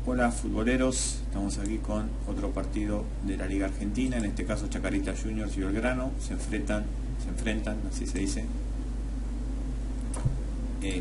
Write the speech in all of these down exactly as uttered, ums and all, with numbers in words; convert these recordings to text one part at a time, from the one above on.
Hola futboleros, estamos aquí con otro partido de la Liga Argentina, en este caso Chacarita Juniors y Belgrano se enfrentan, se enfrentan, así se dice, el,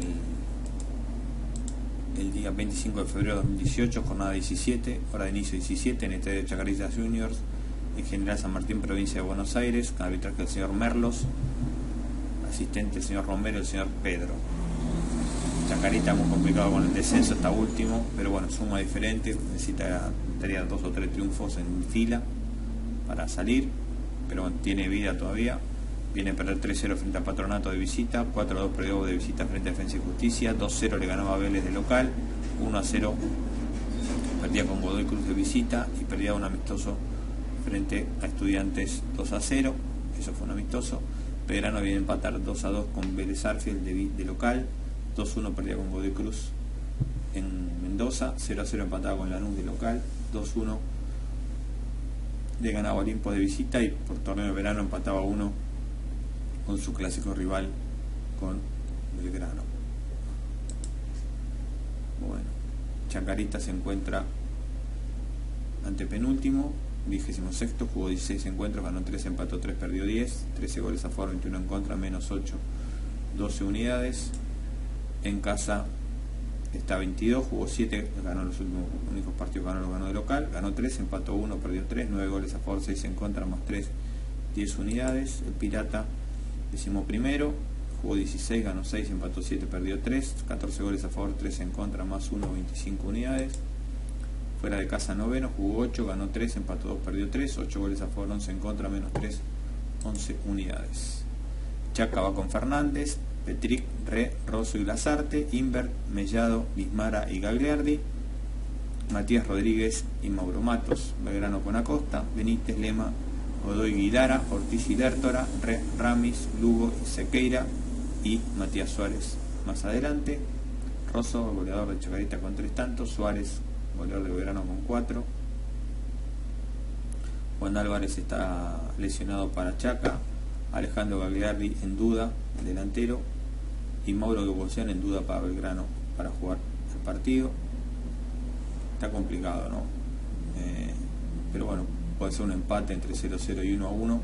el día veinticinco de febrero de dos mil dieciocho, jornada diecisiete, hora de inicio diecisiete, en el estadio de Chacarita Juniors, en General San Martín, provincia de Buenos Aires, con arbitraje del señor Merlos, asistente el señor Romero y el señor Pedro. Chacarita muy complicado con el descenso, está último, pero bueno, suma diferente, necesita necesitaría dos o tres triunfos en fila para salir, pero bueno, tiene vida todavía. Viene a perder tres cero frente a Patronato de visita, cuatro a dos perdió de visita frente a Defensa y Justicia, dos cero le ganaba a Vélez de local, uno a cero perdía con Godoy Cruz de visita y perdía un amistoso frente a Estudiantes dos a cero, eso fue un amistoso. Belgrano viene a empatar dos a dos con Vélez Arfield de, de local, dos uno perdía con Godoy Cruz en Mendoza, cero a cero empataba con Lanús de local, dos uno le ganaba Olimpo de visita y por torneo de verano empataba uno con su clásico rival, con Belgrano. Bueno, Chacarita se encuentra antepenúltimo, vigésimo sexto, jugó dieciséis encuentros, ganó tres, empató tres, perdió diez, trece goles a favor, veintiuno en contra, menos ocho, doce unidades. En casa está veintidós, jugó siete, ganó los últimos únicos partidos, ganó, los ganó de local, ganó tres, empató uno, perdió tres, nueve goles a favor, seis en contra, más tres, diez unidades. El Pirata, décimo primero, jugó dieciséis, ganó seis, empató siete, perdió tres, catorce goles a favor, tres en contra, más uno, veinticinco unidades. Fuera de casa noveno, jugó ocho, ganó tres, empató dos, perdió tres, ocho goles a favor, once en contra, menos tres, once unidades. Chaca va con Fernández, Petric, Re, Rosso y Lazarte, Invert, Mellado, Bismara y Gagliardi, Matías Rodríguez y Mauro Matos. Belgrano con Acosta, Benítez, Lema, Godoy, Guidara, Ortiz y Lertora, Re, Ramis, Lugo y Sequeira y Matías Suárez más adelante. Rosso, goleador de Chacarita con tres tantos, Suárez, goleador de Belgrano con cuatro. Juan Álvarez está lesionado para Chaca, Alejandro Gagliardi en duda, delantero, y Mauro Gebosian en duda para Belgrano para jugar el partido. Está complicado, ¿no? Eh, pero bueno, puede ser un empate entre cero cero y uno a uno.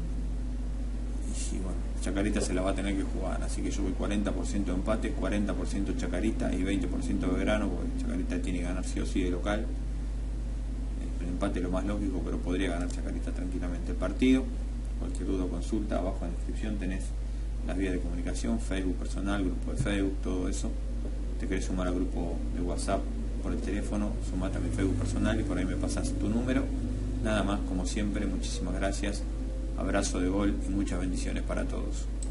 Y bueno, Chacarita se la va a tener que jugar, así que yo voy cuarenta por ciento de empate, cuarenta por ciento Chacarita y veinte por ciento de Belgrano, porque Chacarita tiene que ganar sí o sí de local. El empate es lo más lógico, pero podría ganar Chacarita tranquilamente el partido. Cualquier duda o consulta, abajo en la descripción tenés las vías de comunicación, Facebook personal, grupo de Facebook, todo eso. Te querés sumar al grupo de WhatsApp por el teléfono, sumate a mi Facebook personal y por ahí me pasas tu número. Nada más, como siempre, muchísimas gracias, abrazo de gol y muchas bendiciones para todos.